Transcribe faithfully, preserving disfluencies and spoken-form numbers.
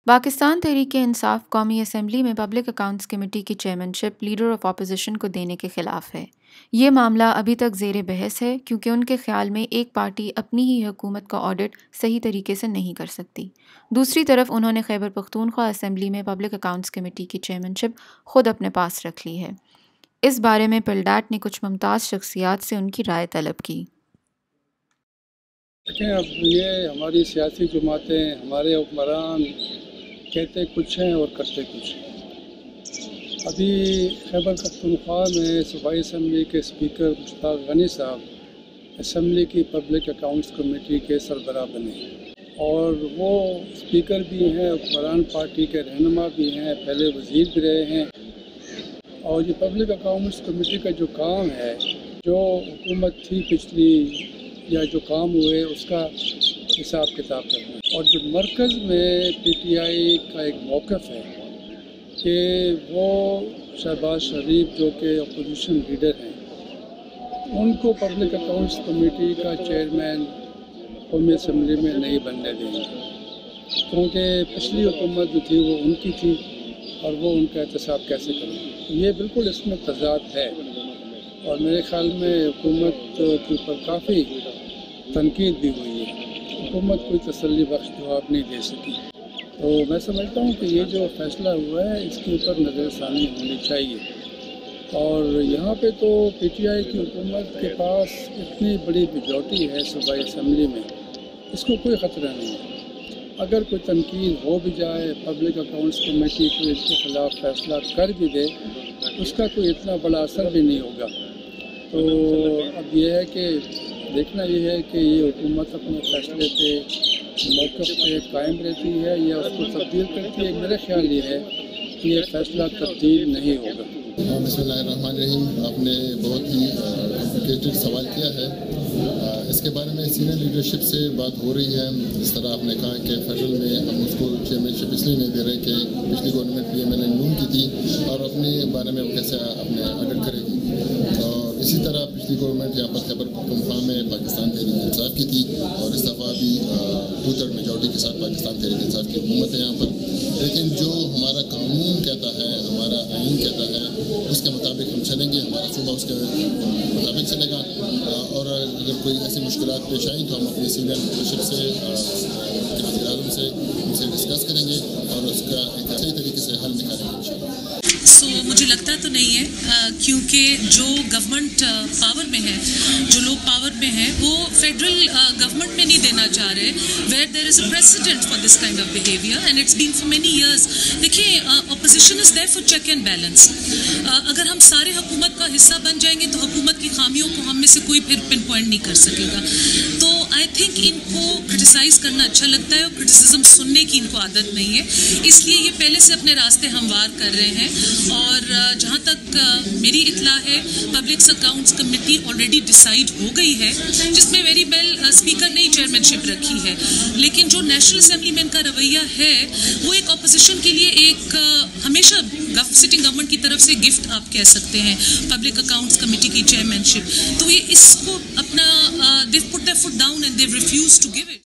پاکستان تحریک انصاف قومی اسمبلی میں public accounts committee کی چیئرمین-شپ لیڈر آف اپوزیشن کو دینے کے خلاف ہے۔ یہ معاملہ ابھی تک زیر بحث ہے کیونکہ ان کے خیال میں ایک پارٹی اپنی ہی حکومت کا آڈٹ صحیح طریقے سے نہیں کر سکتی۔ دوسری طرف انہوں نے خیبر پختونخوا اسمبلی میں پبلک اکاؤنٹس کمیٹی کی چیئرمین-شپ خود اپنے پاس رکھ لی ہے۔ اس بارے میں پلڈاٹ نے کچھ ممتاز شخصیات سے ان کی رائے طلب کی۔ دیکھیں، اب یہ ہماری سیاسی جماعتیں، ہمارے حکمران کہتے کچھ ہیں اور کرتے کچھ ہیں۔ ابھی خیبر پختونخوا میں صوبائی اسمبلی کے اسپیکر مشتاق غنی صاحب اسمبلی کی پبلک اکاؤنٹس کمیٹی کے سربراہ بنے اور وہ اسپیکر بھی ہیں، حکمران پارٹی کے رہنما بھی ہیں، پہلے وزیر بھی رہے ہیں۔ اور یہ پبلک اکاؤنٹس کمیٹی کا جو کام ہے، جو حکومت تھی پچھلی یا جو کام ہوئے، اس کا حساب کتاب کرنا، اور جو مرکز میں پی ٹی آئی کا ایک موقف ہے کہ وہ شہباز شریف جو کہ اپوزیشن لیڈر ہیں، ان کو پبلک اکاؤنٹس کمیٹی کا چیئرمین قومی اسمبلی میں نہیں بننے دیں گے، کیونکہ پچھلی حکومت جو تھی وہ ان کی تھی اور وہ ان کا احتساب کیسے کریں۔ یہ بالکل اس میں تضاد ہے اور میرے خیال میں حکومت کے اوپر کافی تنقید بھی ہوئی ہے۔ حکومت کوئی تسلی بخش جواب نہیں دے سکی، تو میں سمجھتا ہوں کہ یہ جو فیصلہ ہوا ہے اس کے اوپر نظر ثانی ہونی چاہیے۔ اور یہاں پہ تو پی ٹی آئی کی حکومت کے پاس اتنی بڑی میجورٹی ہے صوبائی اسمبلی میں، اس کو کوئی خطرہ نہیں ہے۔ اگر کوئی تنقید ہو بھی جائے، پبلک اکاؤنٹس کمیٹی کو اس کے خلاف فیصلہ کر بھی دے، اس کا کوئی اتنا بڑا اثر بھی نہیں ہوگا۔ تو اب یہ ہے کہ دیکھنا یہ ہے کہ یہ حکومت اپنے فیصلے پہ، موقف پہ قائم رہتی ہے یا اس کو تبدیل کرتی ہے۔ میرا خیال یہ ہے کہ یہ فیصلہ تبدیل نہیں ہوگا۔ بسم اللہ الرحمن الرحیم۔ آپ نے بہت ہی کمپلیکیٹڈ سوال کیا ہے۔ اس کے بارے میں سینئر لیڈرشپ سے بات ہو رہی ہے۔ اس طرح آپ نے کہا کہ فیڈرل میں ہم اس کو چیئرمین شپ اس لیے نہیں دے رہے کہ پچھلی government P M L N نون کی تھی اور اپنے بارے میں وہ کیسے اپنے آڈٹ کرے گی، اور اسی طرح پچھلی گورنمنٹ یہاں پر خیبر پختونخوا میں پاکستان تحریک انصاف کی تھی اور اس دفعہ بھی ٹو تھرڈ میجورٹی کے ساتھ پاکستان تحریک انصاف کی حکومت ہے یہاں پر۔ لیکن جو ہمارا قانون کہتا ہے، ہمارا آئین کہتا ہے، اس کے مطابق ہم چلیں گے، ہمارا صوبہ اس کے مطابق چلے گا، اور اگر کوئی ایسی مشکلات پیش آئیں تو ہم اپنی سینئر لیڈرشپ سے، وزیر اعظم سے ان سے ڈسکس کریں گے اور اس کا ایک صحیح طریقے سے حل نکالیں گے انشاءاللہ۔ سو مجھے لگتا تو نہیں ہے، کیونکہ جو گورنمنٹ پاور میں ہے، جو لوگ پاور میں ہیں، وہ فیڈرل گورنمنٹ میں نہیں دینا چاہ رہے، where there is a president for this kind of behaviour and it's been for many years. دیکھیں، opposition is there for check and balance. اگر ہم سارے حکومت کا حصہ بن جائیں گے تو حکومت کی خامیوں کو ہم میں سے کوئی پھر پن پوائنٹ نہیں کر سکے گا۔ تو آئی تھنک ان کو کرٹیسائز کرنا اچھا لگتا ہے اور کرٹیسزم سننے کی ان کو عادت نہیں ہے، اس لیے یہ پہلے سے اپنے راستے ہموار کر رہے ہیں۔ اور جہاں تک میری اطلاع ہے، public accounts committee already decide ہو گئی ہے، جس میں ویری ویل اسپیکر نے ہی چیئرمین شپ رکھی ہے، لیکن جو نیشنل اسمبلی میں ان کا رویہ ہے وہ ایک اپوزیشن کے لیے ایک ہمیشہ سٹنگ گورنمنٹ کی طرف سے گفٹ آپ کہہ سکتے ہیں، پبلک اکاؤنٹس کمیٹی کی چیئرمین شپ۔ تو یہ اس کو اپنا they put their foot down and they refuse to give it.